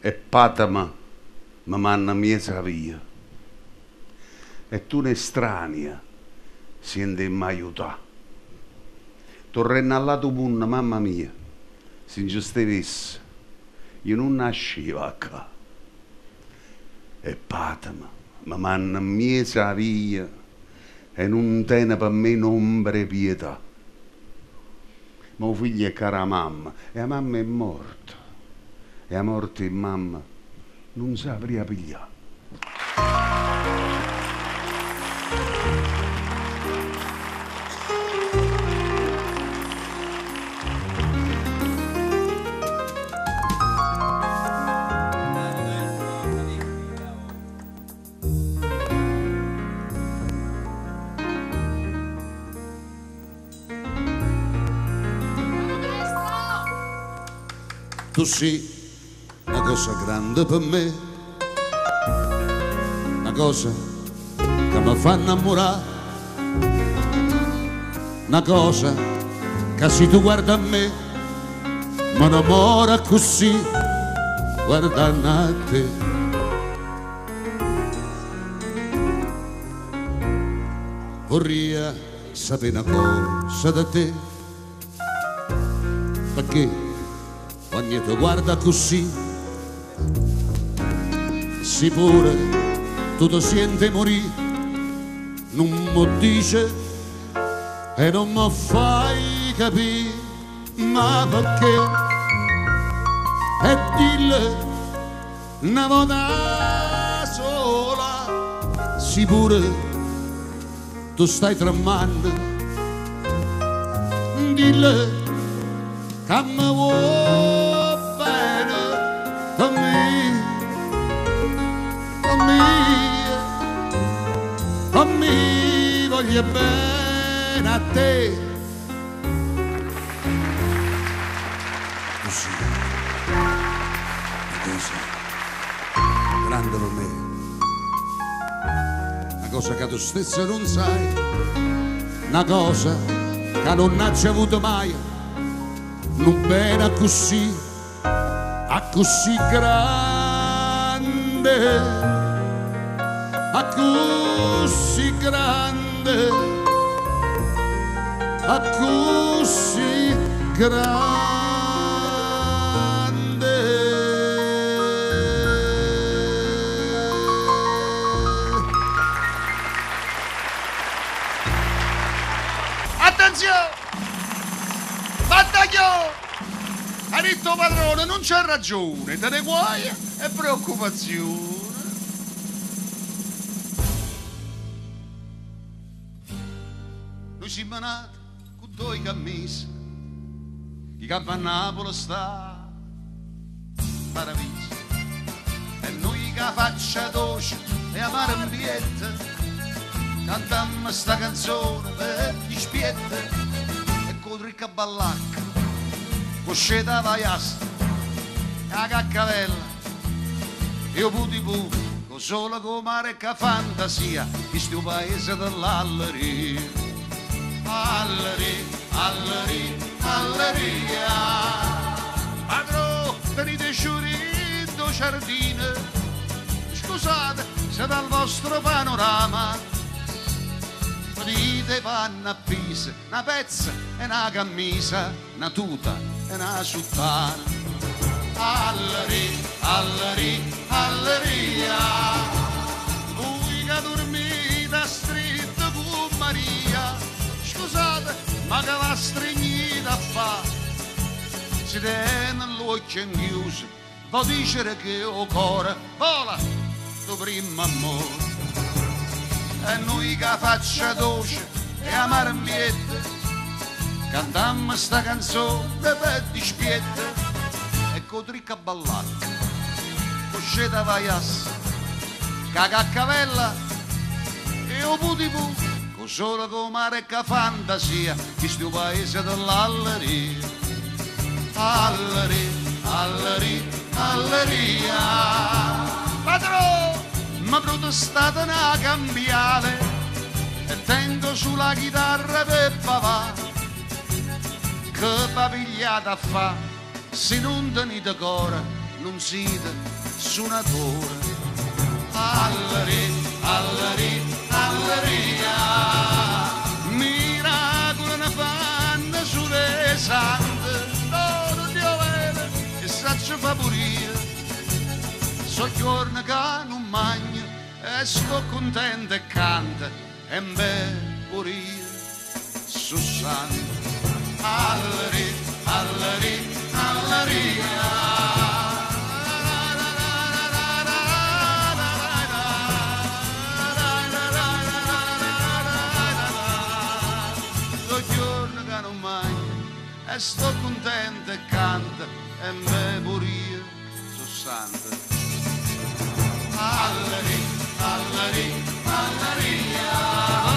E patama, ma manna miesa via. E tu un'estranea, siente mai aiutà. Torrenna al lato punna, mamma mia, se ingiustevesse, io non nascevo qua. E patama, ma manna miesa via, e non tiene per me ombra e pietà. Mio figlio è cara mamma, e la mamma è morta. E la morte di mamma non saprà pigliare. Tu sei una cosa grande per me, una cosa che mi fa innamorare, una cosa che se tu guarda a me mi innamora così, guardando a te. Vorrei sapere una cosa da te, perché quando ti guarda così, si pure tu ti senti morire, non mi dice e non mi fai capire, ma perché? E dille una volta sola, si pure tu stai tremando, dille che mi vuoi mi voglio bene a te. Così, una cosa grande per me, una cosa che tu stessa non sai, una cosa che non hai avuto mai, non bene così grande. A così grande, a così grande. Attenzione! Battaglio! Ha detto padrone, non c'è ragione, te ne guai e preoccupazione. Noi siamo nati con due cammise, chi campa a Napoli sta paradiso, e noi che faccia dolce e amare ambiente, cantammo sta canzone per gli spietti, e con ricca ballacca, con sceta vaiasta, la caccavella, io puti puti, con solo con mare che fantasia, questo paese dell'alleria. Alleria, alleria, alleria. Padrone, venite giurito giardino, scusate se dal vostro panorama dite panna a pisa, una pezza e una camisa, una tuta e una sottana. Alleria, alleria, alleria. Voi che dormite stretto con Maria, scusate, ma che va stregnita a fa? Si tiene l'occhio chiuso, può dire che il cuore vola, tu prima amore. E noi che faccia dolce e amare ambiente, cantammo sta canzone per dispiette, e con tricca ballata, con sceta vaiassa, che caccavella e o puti puti, solo con mare che fantasia, questo paese dell'alleria. Alleria, alleria, alleria. Padrone, mi protestate una cambiale e tengo sulla chitarra per papà, che papigliata fa, se non tenete cuore, non siete suonatore. Allari, allari, allaria, miracolo ne fanno sulle sante, non Dio vede che saccio fa pulire. So giorni che non mangio e sto contento e canto e me pure io su santo. Allari, allari, allaria. E sto contento e canto e me pure io so santa. Allari, allari, allaria.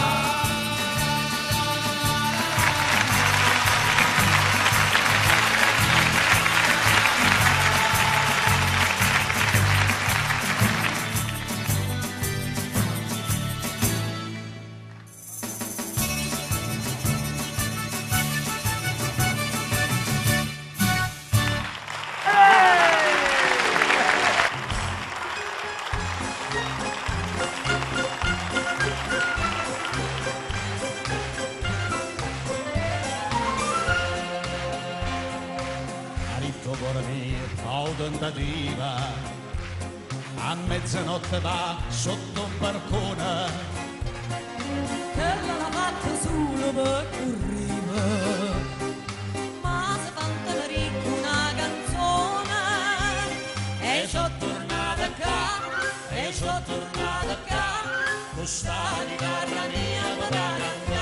Tentativa a mezzanotte va sotto un balcone che l'ha fatto solo per correre, ma se fanta ricca una canzone e sono tornata qua, e sono tornata qua, con sta chitarra mia per cantare.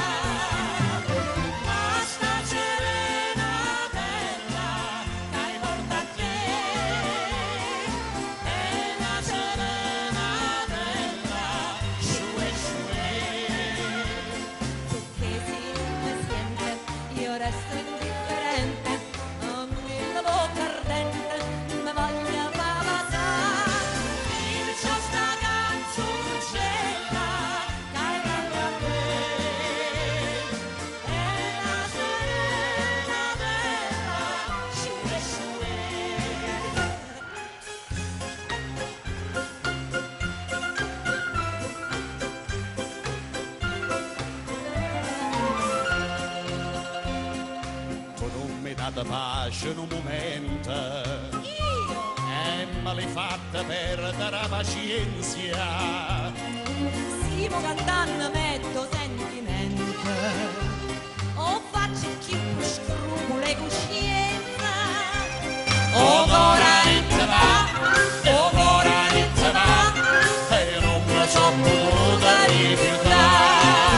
Pace in un momento e me l'hai fatta perdere la pazienza. Stiamo cantando metto sentimento o faccio più scrupolo e coscienza. O ora niente va e non mi so potuta rifiutare.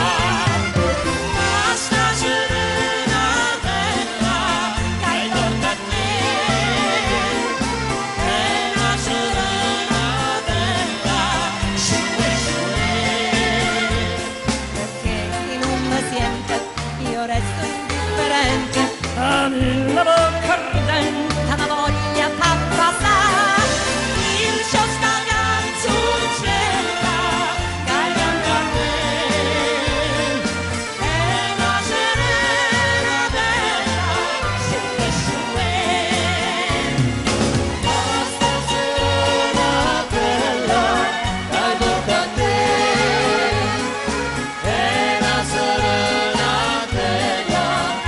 La bocca ardente, la voglia fa passare, il ciò sta canzoncella, che canta a me, è la serena bella, sta serena bella, che porta a te, è la serena bella,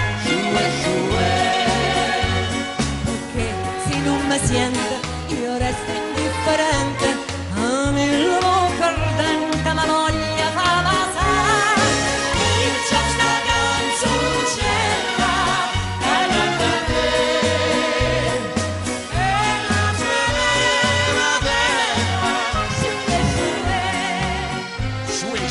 siente, io resto indifferente, a me la bocca ardente, la voglia fa passare, il ciò sta canzoncella, che canta a te, e la serena bella, Shue,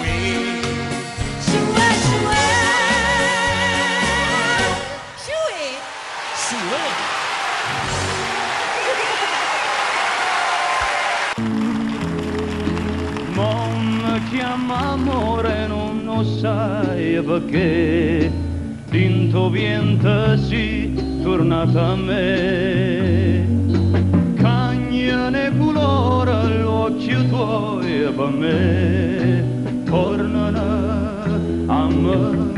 chiama amore non lo sai perché tinto viento si tornata a me cagnane colore l'occhio tuoi per me tornano a me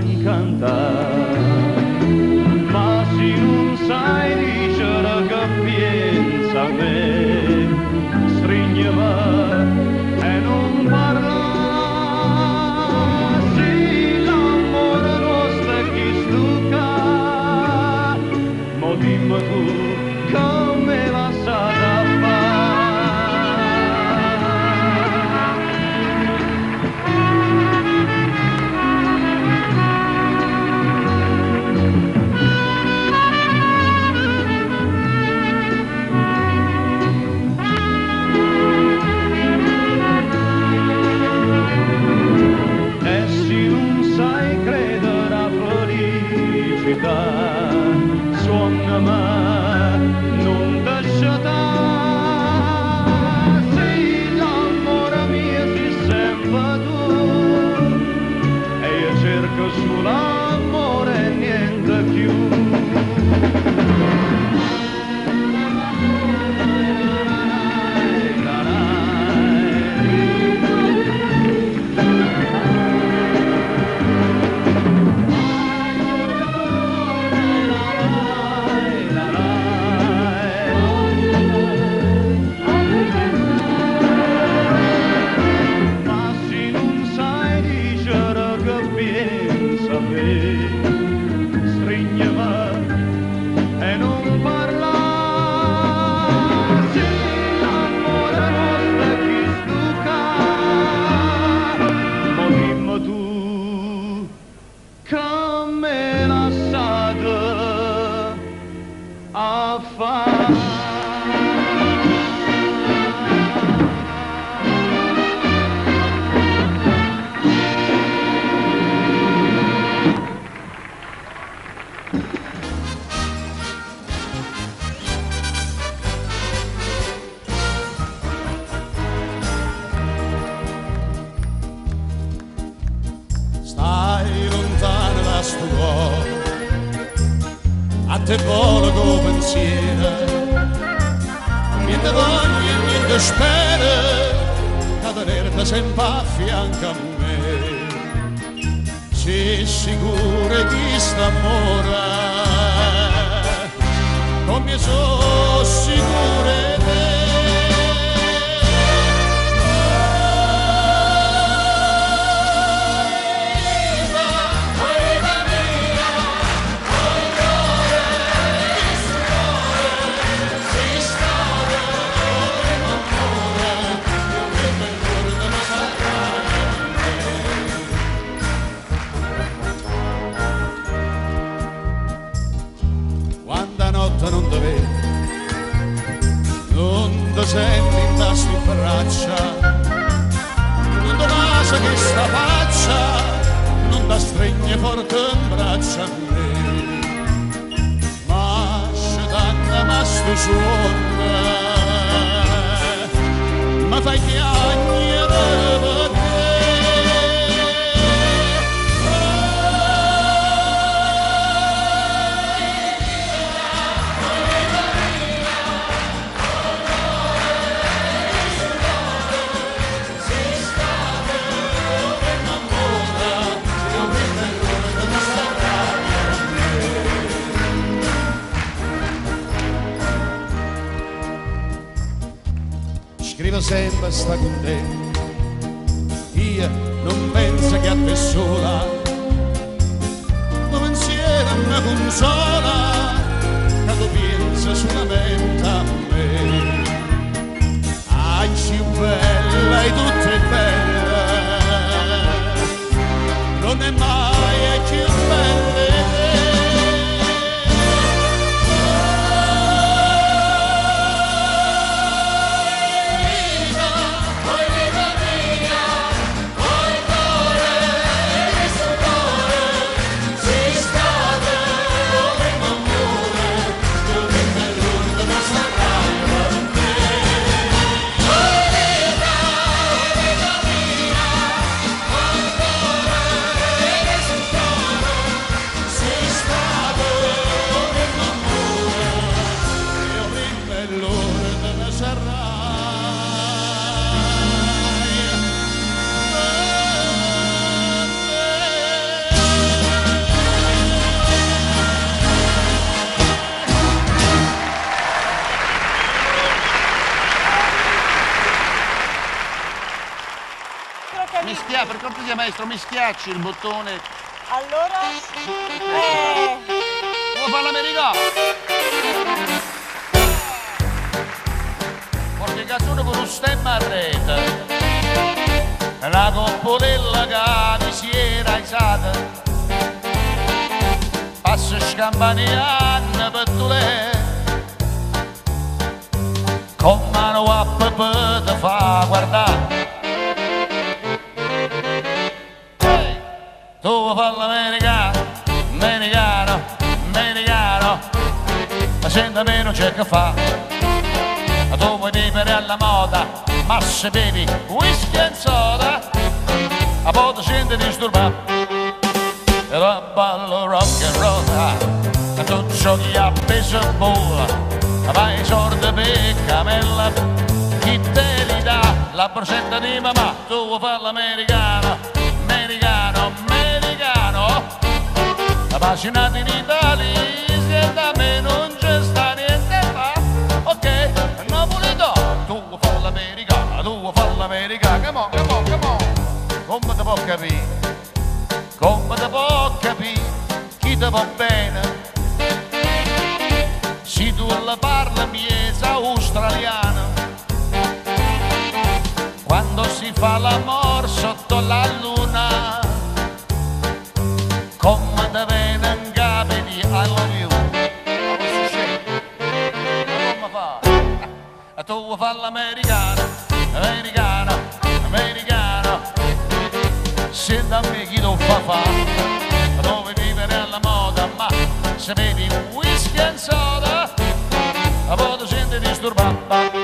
incantare ma se non sai dicere che piensi te volo con pensiero, niente voglio e niente spero, da tenerti sempre a fianco a me. Sei sicura di st'amore, come sono sicura di te. Non ti vedo, non ti senti in tasca in braccia, non ti passa che sta faccia, non ti stregne forte in braccia a me. Ma c'è tanta ma sto suono, ma fai chiagnere per te. Scrivo sempre sta con te, io non penso che a te sola, tuo pensiero mi consola, che tu pensi solamente a me. Ai più bella e tutte belle, non è mai più bella. Per cortesia maestro, mi schiacci il bottone. Allora? Devo fare l'americano. Porti canzone con un stemma a rete, la coppolilla che mi si era alzata, passa scampaniana per tu lei, con mano a pepe te fa guardare. Tu fai l'americano, americano, americano, ma senta me non c'è che fa. Tu vuoi vivere alla moda, ma se bevi whisky e soda, a volte senti disturbato. E la ballo rock and roll, tu giochi a baseball, vai sordi per camella, chi te li dà la borsetta di mamma. Tu vuoi fare l'americano, americano, appassionato in Italia, se da me non c'è sta niente fa, ok, napoletano, tu vuoi fare l'americano, tu vuoi fare l'americano, come on, come on, come on, come ti può capire, come ti può capire, chi ti va bene, se tu la parli miezza australiana, quando si fa l'amor sotto la luna, come te viene in capo di I love you. Ma questo scemo, ma come fa? Tu vuoi fare l'americano, americano, americano, senta a me chi lo fa, dove vivere alla moda, ma se bevi whisky e soda, a volte senti disturbato,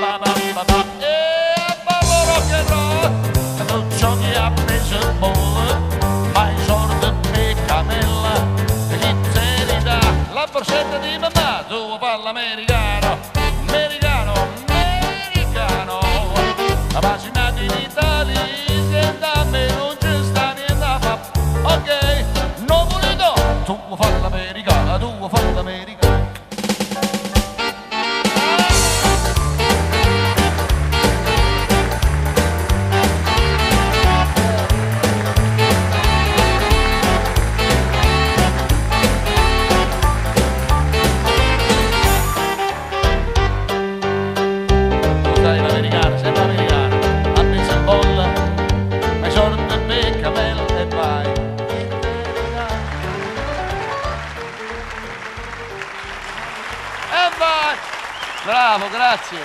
e ballo rock and roll, tu giochi a baseball, fai sordi per camella, chi te li dà la borsetta di mamma. americano, americano, appassionato in Italia, senta a me non ci sta niente a fa. Ok, non volete, tu vuoi fare l'America, tu vuoi fare l'America. Bravo, grazie.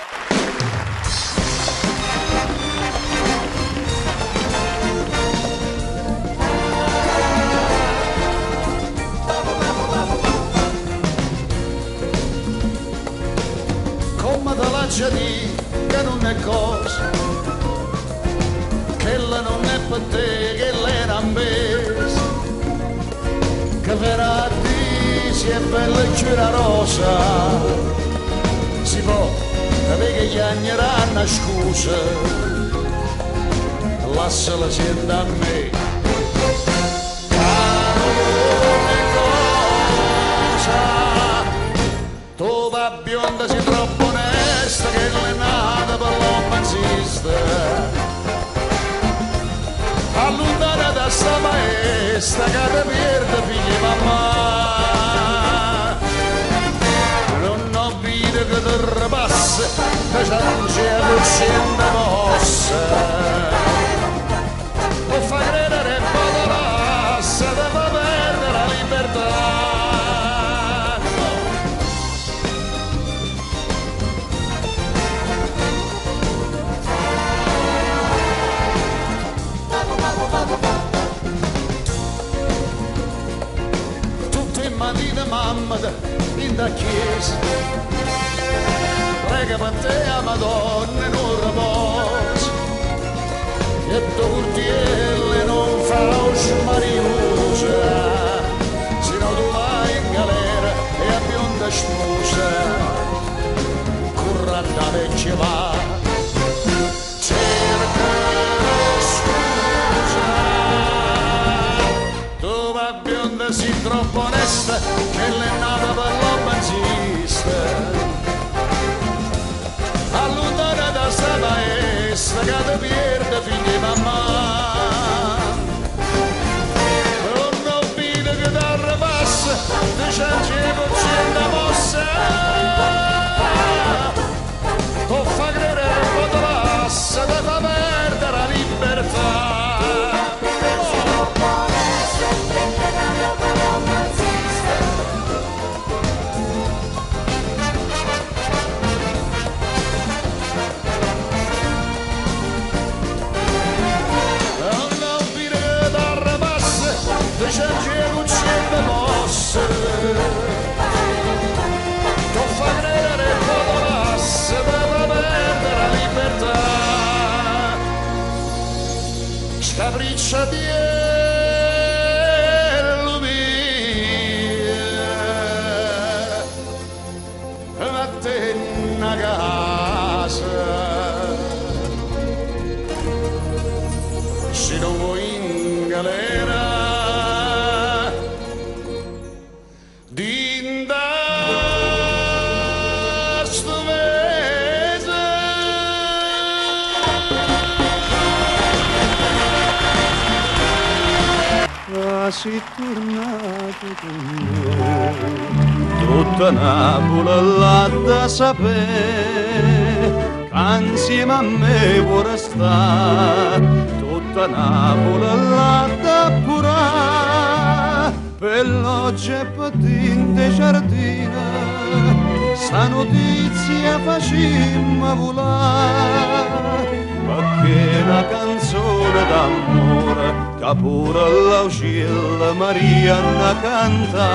Come te lascia di che non è cosa, che la non è per te, che l'era ambesa, che verrà di si è bella e giura rosa. Si può capire che gli agneranno scusa, lasciala sempre a me. Carone cosa, tu va bionda sei troppo onesta, che l'è nata per l'omanzista. Allontana da sta maestra che ti perde figli mamma. Che ti ripassa, che c'è l'uccenda mossa. O fa credere e poi te passa, te fa perdere la libertà. Tutte in mattina mamma in da chiesa, prega per te a Madonna non riposo, e tortielle non fa mariosa, se no tu vai in galera e a bionda sposa, currata vecchia va, cerca scusa, tu va bionda si troppo onesta, che l'è nata per l'omanzista. Allontana da sta maestra che ti perde figli mamma. Non vede che ti ripassa, ti c'è coscienza mossa. Tu fa credere che poi ti passa, ti fa perdere la libertà. C'è uccide mosse, tu fa credere che poi passa, per perdere la libertà. Scapriccia di a te una casa, se non vuoi in galera. Sei tornato con me, tutta Napoli l'ha da sapere, che insieme a me vuoi restare, tutta Napoli l'ha da curare, per l'oggi e patente giardina, sta notizia facimmo volare, perché una canzone d'amore che pure l'aucilla Marianna canta.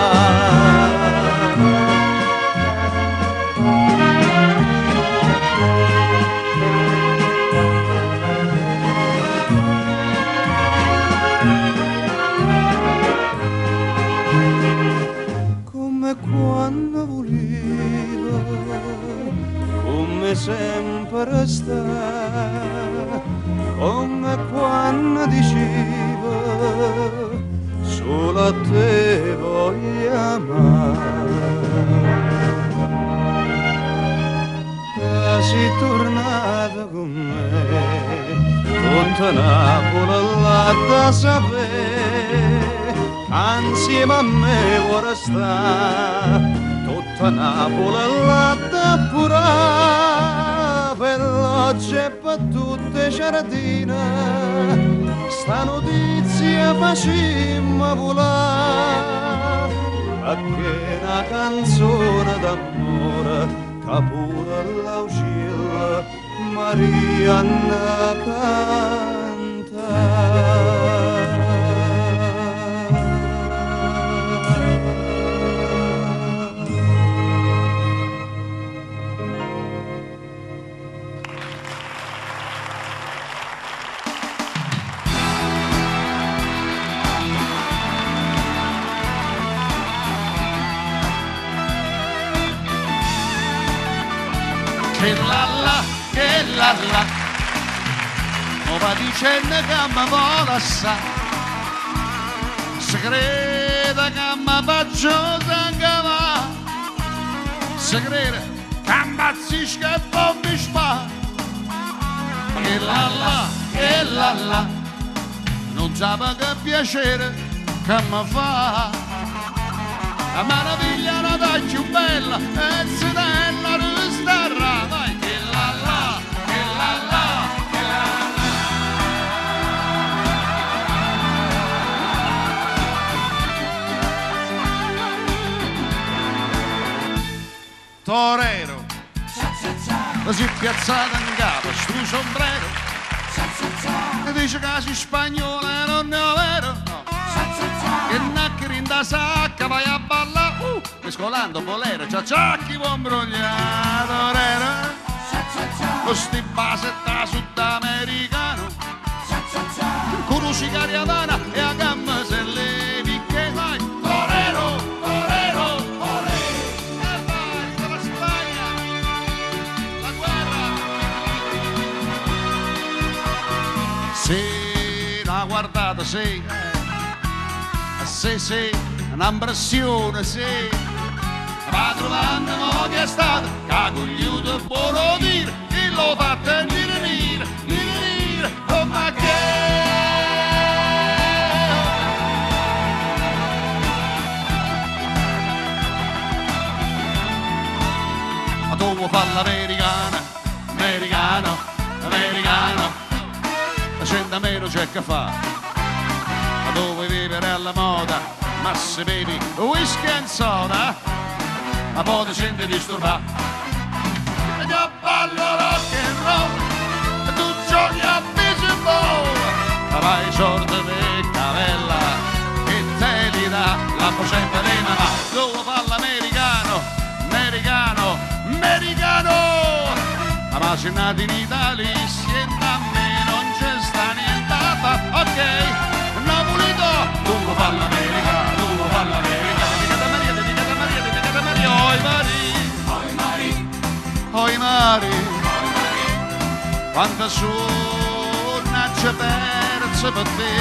Come quando voleva come sempre sta, come quando dicevo solo a te voglio amare. Sei tornato con me, tutta Napoli là da sapere, insieme a me vuole stare, tutta Napoli là da pura, per l'oggi e per tutte ciardine, sta notizia facimmo volare, perché una canzone d'amore che pure l'aucilla Marianna canta. Che la la, mo va dicendo che mi vuole assai, si crede che mi faccio sangue, si crede che ammazzisco e poi mi spara. Che la la, non sa che piacere che mi fa, la meraviglia è una più bella e si della ristarra, vai. Torero, così piazzato in capo, stu sombrero, e dice che sei spagnolo e non è vero, no. Che nacchere in da sacca vai a ballare, mescolando bolero, ciacciacchi buon brogliato, torero, con sti basetta sudamericano, con un sicario Havana e a gamma se levi che vai, torero. Sì, l'ha guardata, sì, un'impressione, sì, va trovando mo che è stato, cagugliuto e buono dire, chi lo fa venire, oh ma che... Ma tu vuoi fare l'americana, americano, la gente a meno c'è che fa, ma tu vuoi vivere alla moda, ma se bevi whisky e soda, ma poi ti senti disturbato. E io ballo rock and roll, e tu giochi a baseball, ma vai sorte di cavella, che te li dà la posetta di mamma. Tu vuoi fare l'americano, ma se nati in Italia, siente a me non c'è sta niente a fare, ok, Napolito, tu vuoi fare l'America, dedicata Maria, oi mari, quanta suona c'è persa per te,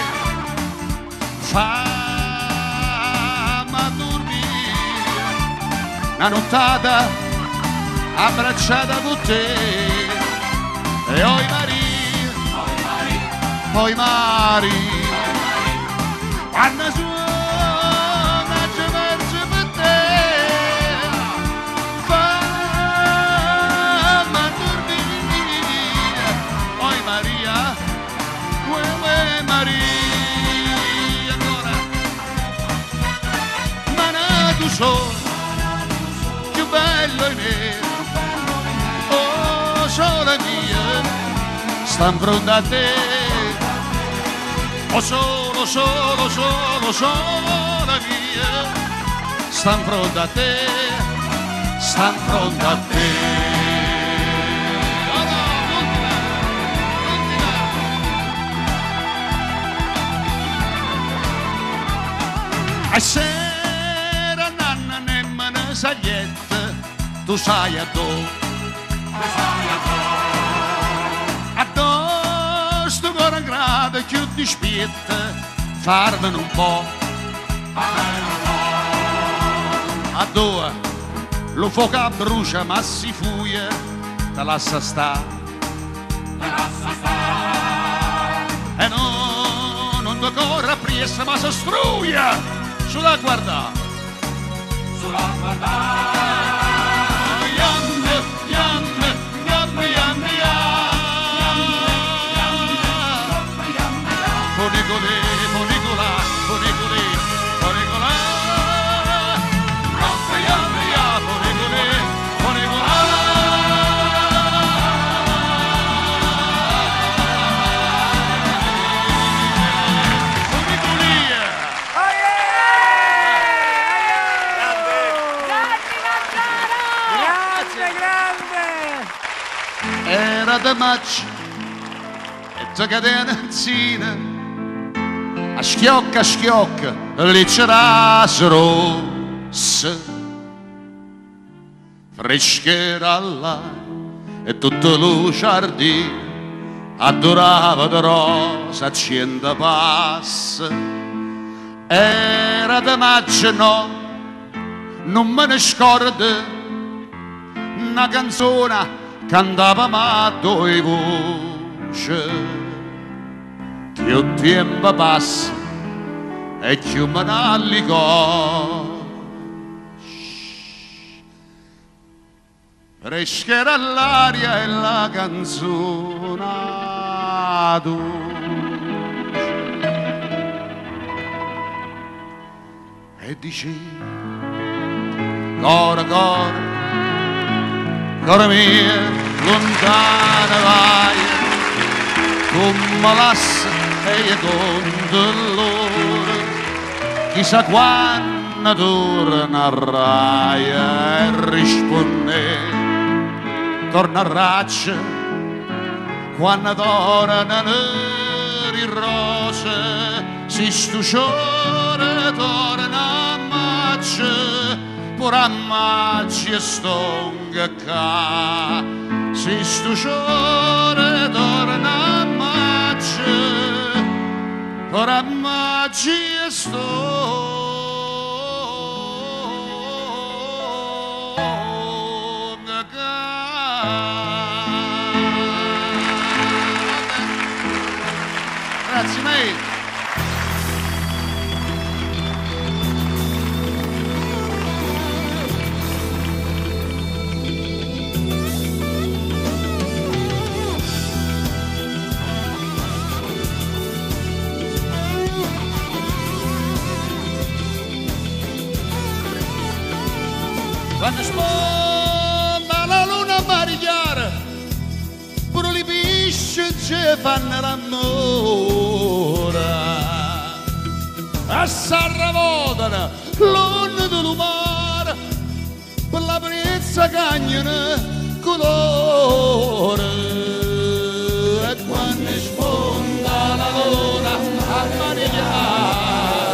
fammi dormire, una nottata abbracciata con te, e oi mari, quando suona c'è verso per te, fammi dormire, oi Maria, ancora, ma nato solo, più bello in me, sola mia, sta in fronte a te, oh solo mia, sta in fronte a te, E sera nanna nemmeno saglietta, tu sai a dove, Addosso cuore grado più dispietta, farmene un po'. A due, lo fuoco brucia ma si fuia, te lascia sta. E no, non ti corre appresso ma si struia, sulla guarda. Sulla guarda. Era da maggio e te cadenanzina a schiocca lì c'era rossa freschera là e tutto lo giardino adorava di rosa accenda passa. Era da maggio no, non me ne scordo una canzone cantava ma due voci, più tempo passa e più me ne ricordo. Freschera l'aria e la canzone dolce. E dici, core, cuore mio, lontana vai, come l'assa e con dolore, chissà quando tornerai e risponde, torna a raccia, quando tornano le rose, si stuciore torna a maccia, pure a maccia stonga ca, si stuciore torna a maccia, pure a maccia stonga ca. Grazie mille. Quando sponda la luna marigliare, pure le pesci ci fanno l'amore. E s'arravotano l'onda dell'umore, per la brezza cagnano colore. E quando sponda la luna a marigliare,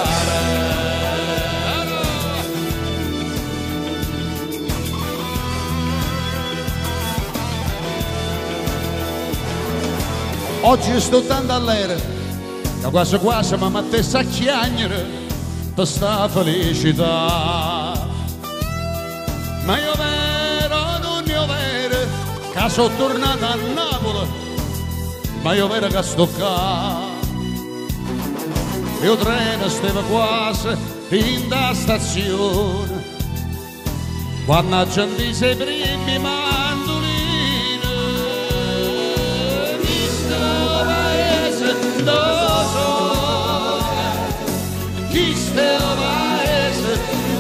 oggi sto tanto all'era, che quasi quasi mi mettesse a chiagnere per sta felicità. Ma io vero, non io vero, che sono tornato a Napoli, ma io vero che sto qua. Il treno stava quasi in da stazione, quando accendise i primi mandolini. Chi sta paese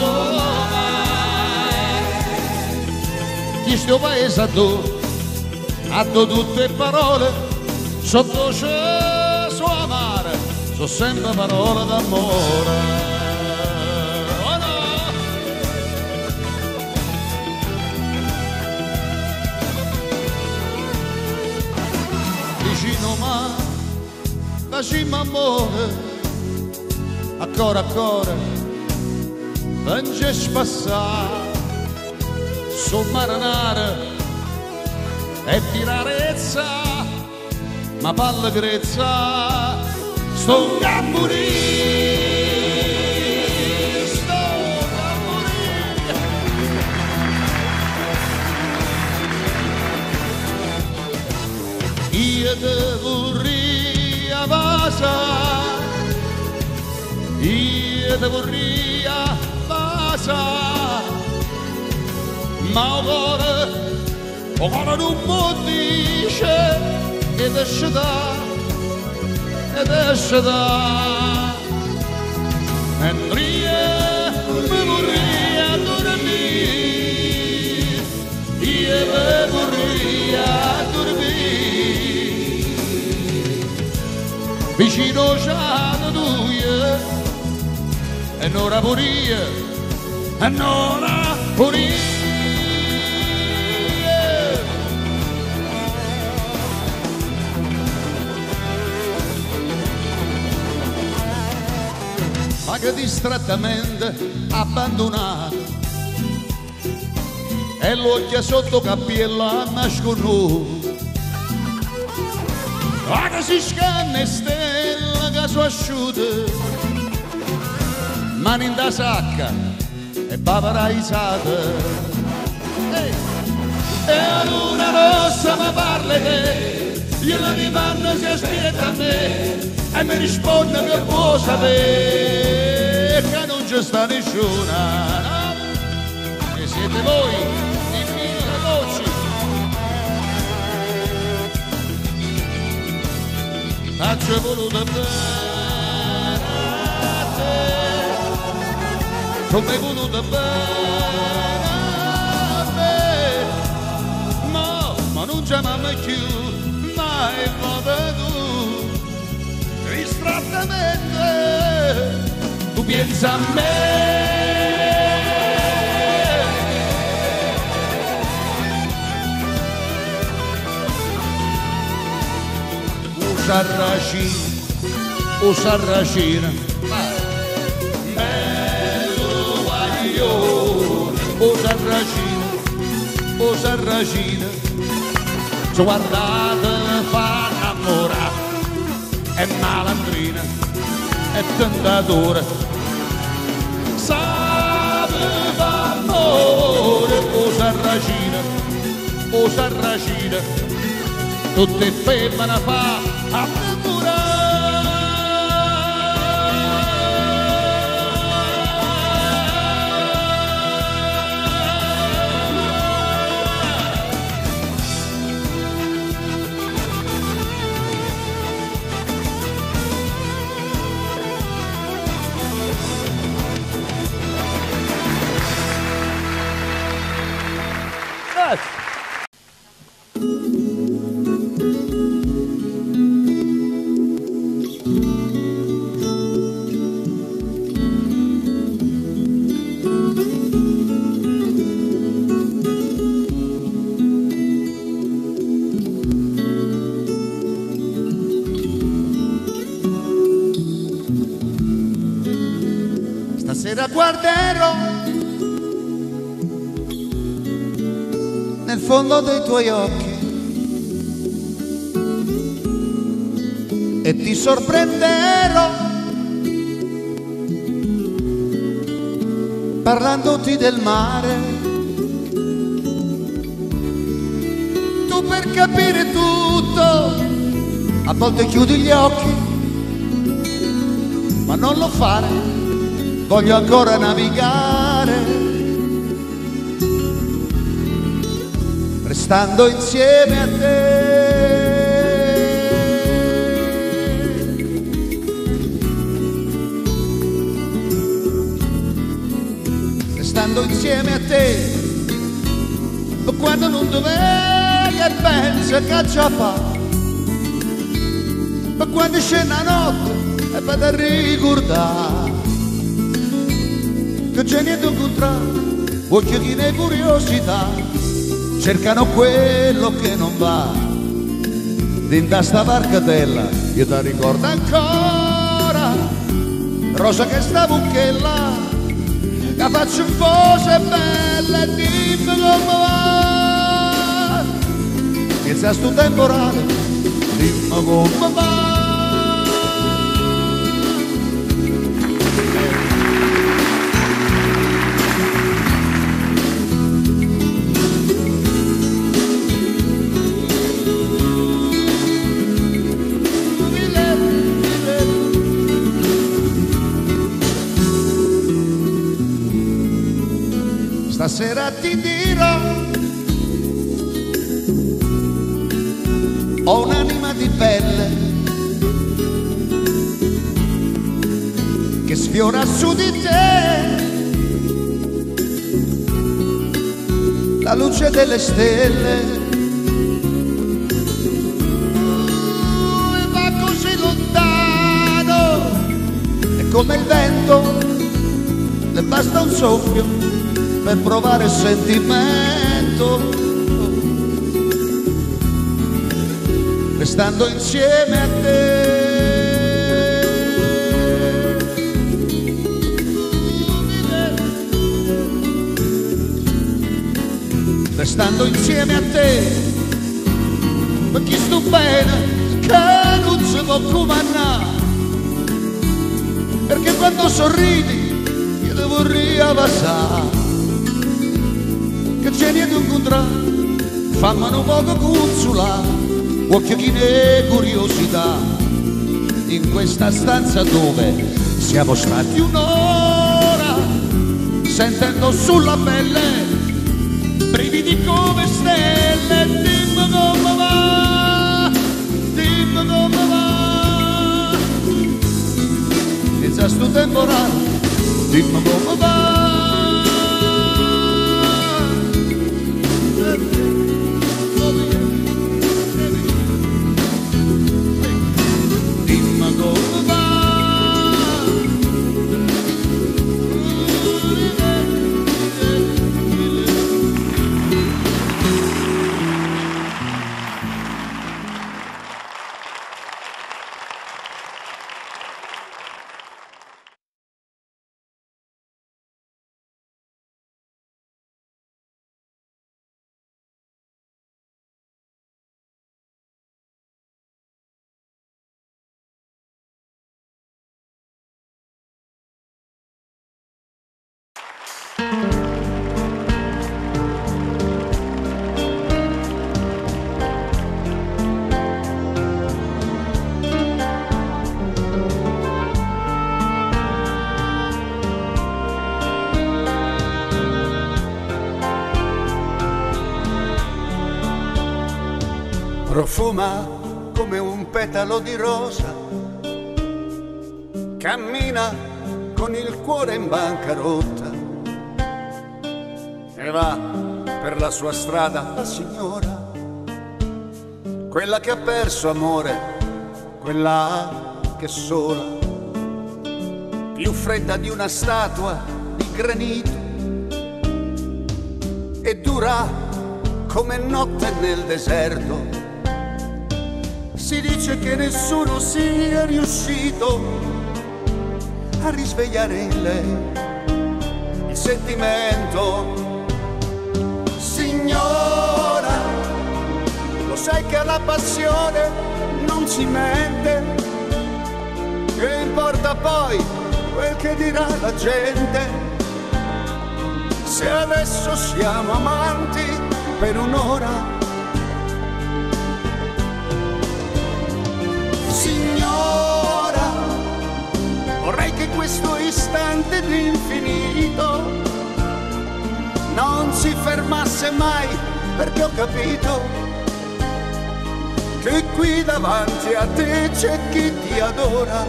chi sto paese a do tutte parole sotto c'è sua mare, sono sempre parole d'amore. Oh no! Vicino ma facciamo amore, a cuore, non c'è spassare, sul marinare, e di rarezza, ma palla grezza, sto a morire, sto a morire. Io te vorrei a casa, io te vorrei a casa, ma ora non mi dice ed esce da, e mi vorrei a dormire, io mi vorrei a dormire, vicino c'è tu e non la vorrei, e non la vorrei. Ma che distrattamente abbandonato e l'occhio sotto cappiello a nasconuto, ma che si scanna e stella che sono asciute, mani in da sacca e paparazziate, e la luna rossa mi parla te, io la dimanda si aspetta a me e mi risponde che può sapere che non c'è sta nessuna, no? Che siete voi i mille voci. Faccio voluto bene a te, come voluto bene a me, ma non c'è mai più, mai potuto. Distrattamente tu pensa a me, o sarracina, bello guaglione, o sarracina, ci guardate fa innamorare, è malandrina, è tentatore, sapeva amore, o sarracina, tutte femmine fa innamorare. Stasera guarderò nel fondo dei tuoi occhi e ti sorprenderò parlandoti del mare. Tu per capire tutto a volte chiudi gli occhi, ma non lo fare, voglio ancora navigare, restando insieme a te. Restando insieme a te, quando non dovevi e pensi che già fa, ma quando scende la notte e vado a ricordare che c'è niente incontrato, occhi chi ne curiosità cercano quello che non va. Dentro sta barcatella io ti ricordo ancora, rosa che sta bucchella, che faccio cose belle e dimmi come va. Il senza sto temporale, dimmi come va. Stasera ti dirò, ho un'anima di pelle che sfiora su di te la luce delle stelle e va così lontano, e come il vento le basta un soffio per provare il sentimento, restando insieme a te. Restando insieme a te, perché sto bene che non si può comandare, perché quando sorridi io devo riavasare. Che c'è di un contratto, fammi un poco consolare, occhio chi ne curiosità, in questa stanza dove siamo stati un'ora, sentendo sulla pelle brividi come stelle. Dimmi come va, dimmi come va, senza sto temporale, dimmi come va. Profuma come un petalo di rosa, cammina con il cuore in bancarotta e va per la sua strada la signora, quella che ha perso amore, quella che è sola, più fredda di una statua di granito e dura come notte nel deserto. Si dice che nessuno sia riuscito a risvegliare in lei il sentimento. Signora, lo sai che alla passione non si mente, che importa poi quel che dirà la gente, se adesso siamo amanti per un'ora. Signora, vorrei che questo istante d'infinito non si fermasse mai, perché ho capito che qui davanti a te c'è chi ti adora.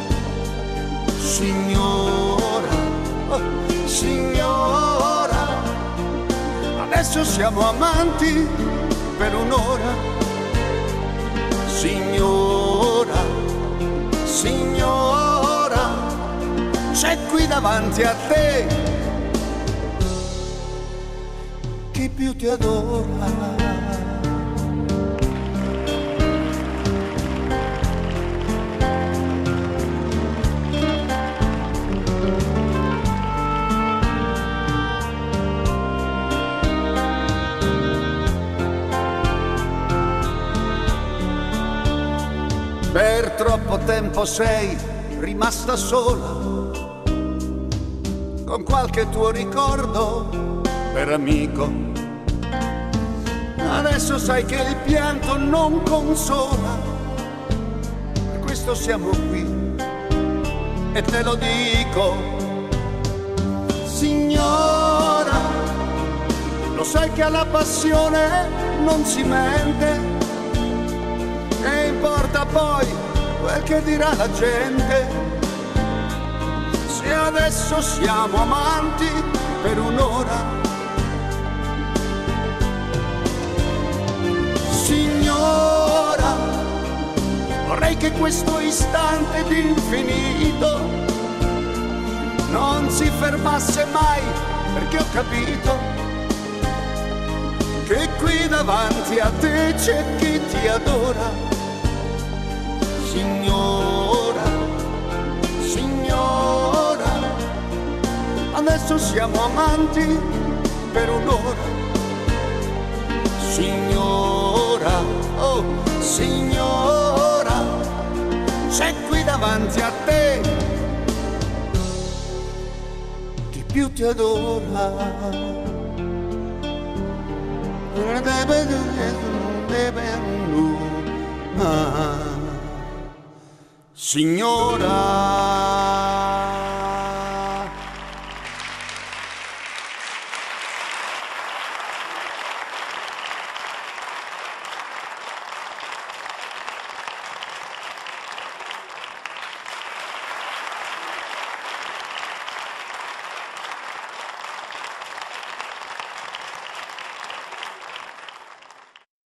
Signora, oh, signora, adesso siamo amanti per un'ora. Signora, signora, c'è qui davanti a te chi più ti adora. Per troppo tempo sei rimasta sola, con qualche tuo ricordo per amico. Adesso sai che il pianto non consola, per questo siamo qui e te lo dico. Signora, lo sai che alla passione non si mente, che importa poi quel che dirà la gente, se adesso siamo amanti per un'ora. Signora, vorrei che questo istante d'infinito non si fermasse mai, perché ho capito che qui davanti a te c'è chi ti adora. Signora, signora, adesso siamo amanti per un'ora. Signora, oh signora, c'è qui davanti a te chi più ti adora. Signora,